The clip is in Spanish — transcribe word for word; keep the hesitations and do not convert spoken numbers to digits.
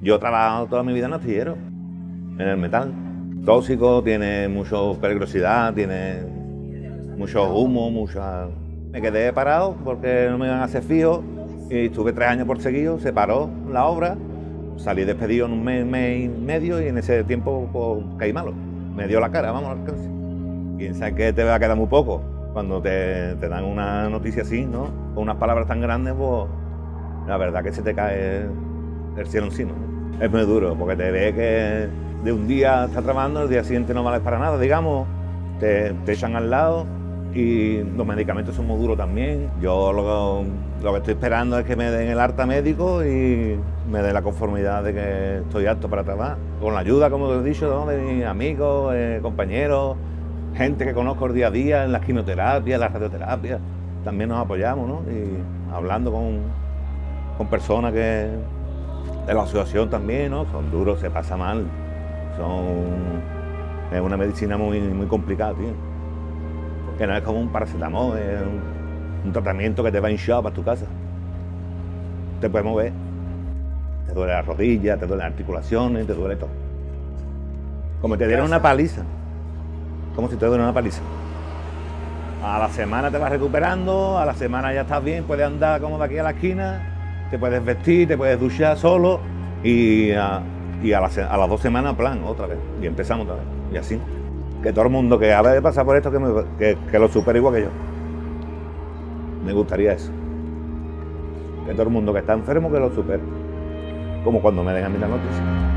Yo he trabajado toda mi vida en astillero, en el metal. Tóxico, tiene mucha peligrosidad, tiene mucho humo, mucha... Me quedé parado porque no me iban a hacer fijo y estuve tres años por seguido, se paró la obra, salí despedido en un mes, mes y medio y en ese tiempo pues, caí malo. Me dio la cara, vamos al alcance. Piensa que te va a quedar muy poco cuando te, te dan una noticia así, ¿no? Con unas palabras tan grandes, pues la verdad que se te cae el cielo encima, ¿no? Es muy duro porque te ve que de un día estás trabajando, el día siguiente no vales para nada, digamos, te, te echan al lado y los medicamentos son muy duros también. Yo lo, lo que estoy esperando es que me den el alta médico y me den la conformidad de que estoy apto para trabajar. Con la ayuda, como te he dicho, ¿no? De mis amigos, eh, compañeros, gente que conozco el día a día en las quimioterapias, las radioterapias, también nos apoyamos, ¿no? Y hablando con, con personas que de la asociación también, ¿no? Son duros, se pasa mal, son... es una medicina muy, muy complicada, tío. Que no es como un paracetamol, es un, un tratamiento que te va hinchado para tu casa. Te puedes mover, te duele la rodilla, te duelen las articulaciones, te duele todo. Como si te dieran una paliza, como si te dieran una paliza. A la semana te vas recuperando, a la semana ya estás bien, puedes andar como de aquí a la esquina, te puedes vestir, te puedes duchar solo y a, y a, la, a las dos semanas, plan, otra vez, y empezamos otra vez, y así. Que todo el mundo que acabe de pasar por esto, que, me, que, que lo supere igual que yo. Me gustaría eso. Que todo el mundo que está enfermo, que lo supere. Como cuando me den a mí la noticia.